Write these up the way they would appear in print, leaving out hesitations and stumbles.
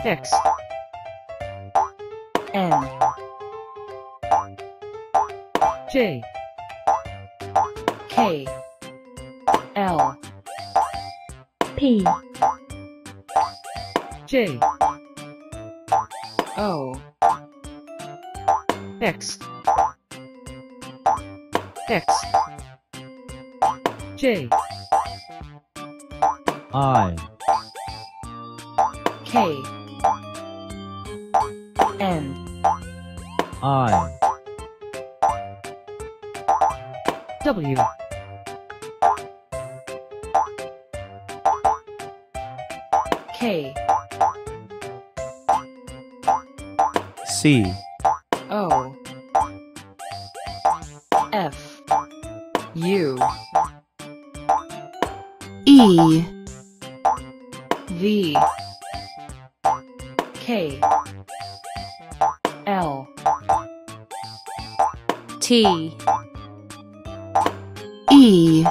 X N J K L P J O X X J I K N I W K C O F U E V K L T E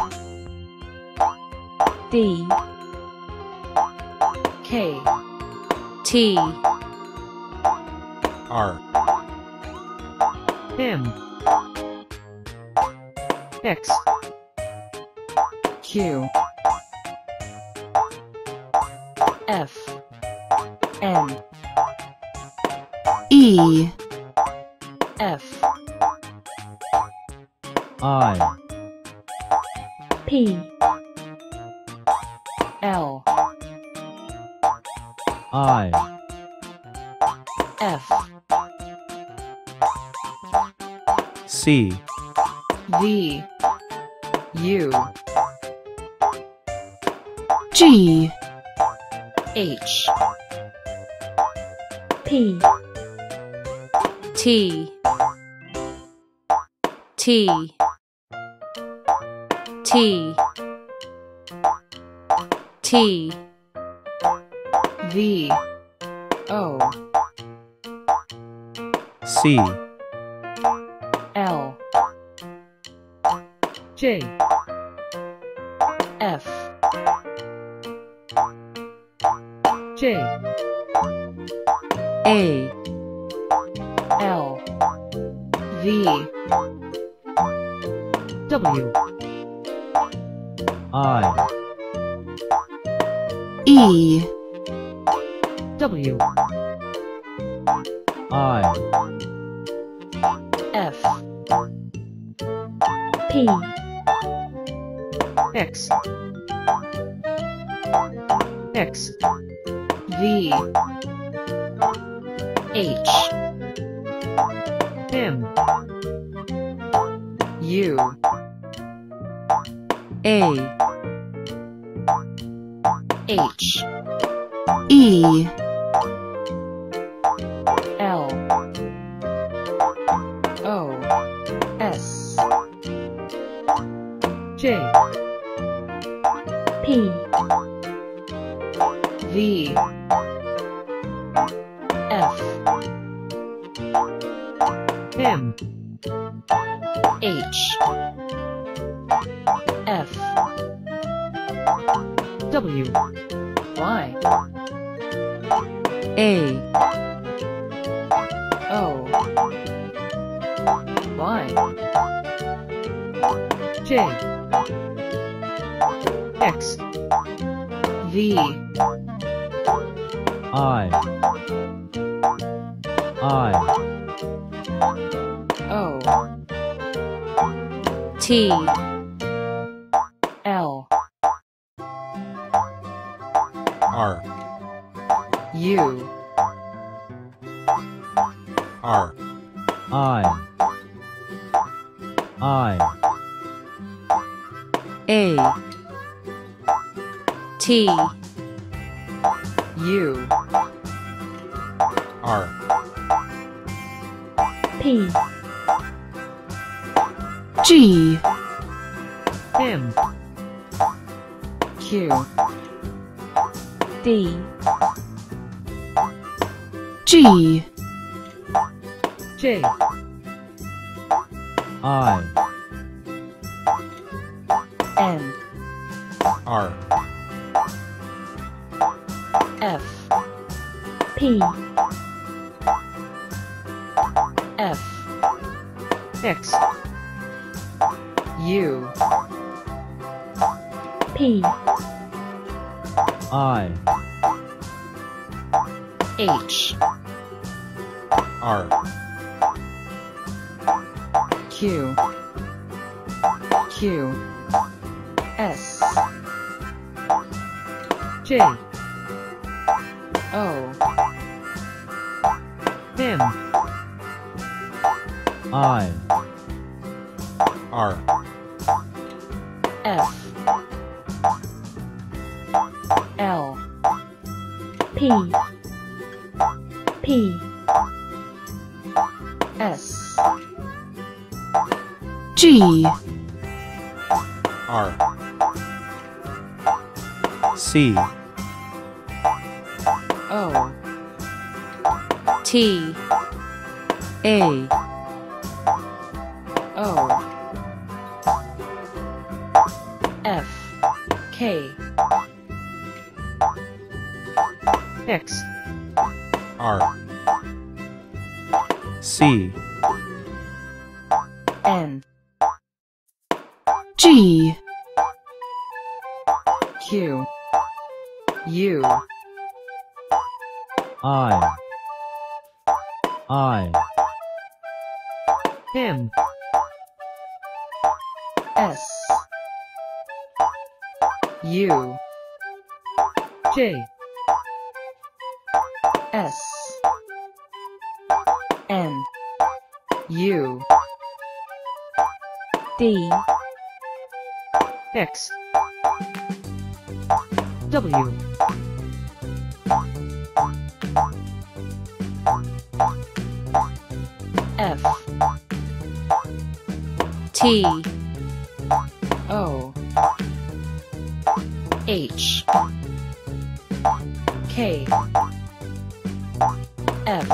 D K T R M X Q F N E F I P L I F C V U G H P T T T T V O C L J F J A L V W I E W I F P X X V H M U A H E L O S J P V F M H F W Y A O Y J X V I O T L R U R I A T U R P G M Q D G J I N R F P, F, X, U, P, I, H, R, Q, Q, S, J, O, M, I, R, F, L, P, P, S, G, R, C, O, T, A, O, F, K, X, R, C, N, G, Q, U, I, M, S, U, J, S, N, U, D, X, W, F, T, O, H, K, F,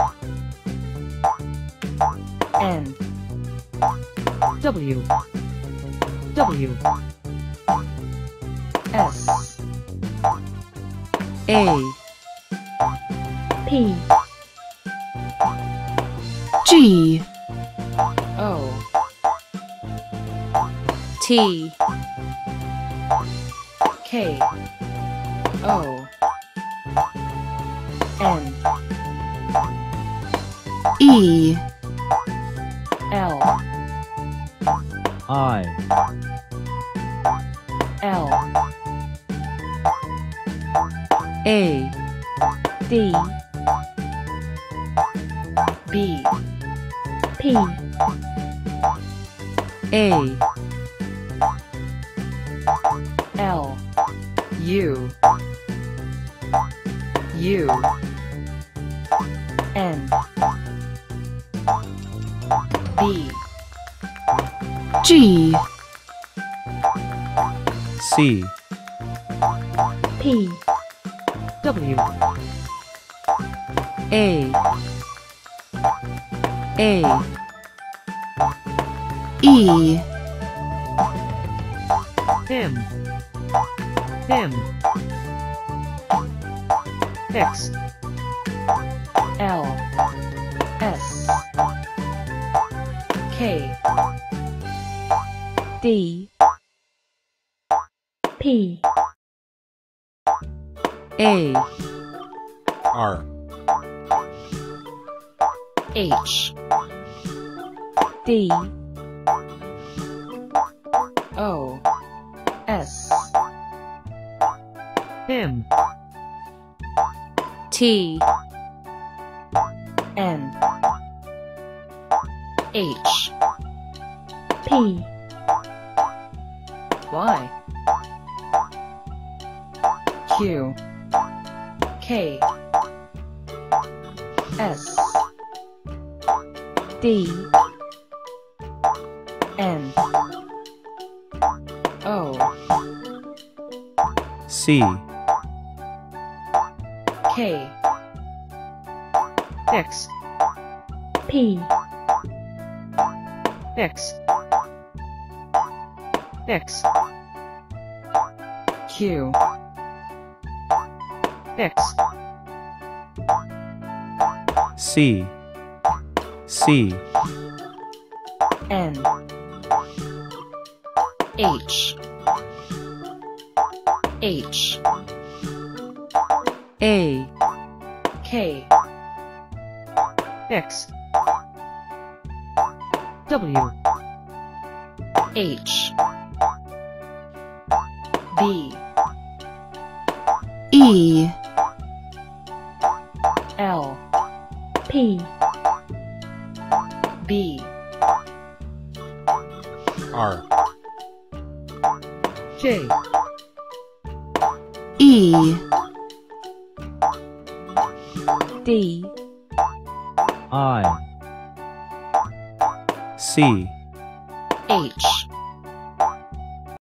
N, W, W, S, A, P, G, O, T, K, O, N, E, L, I, L, A, D, B, P, A, L, U, U, N, B, G, C, P, W, A, E, M, M, X, L, S, K, D, P, A, R, H, D, O, S, M, T, N, H, P, Y, Q, K, S, D, N, O, C, K, X, P, X, X, Q, X, C, C, N, H, H, A, K, X, W, H, B, E, L, P, B, R, J, E, D, I, C, H,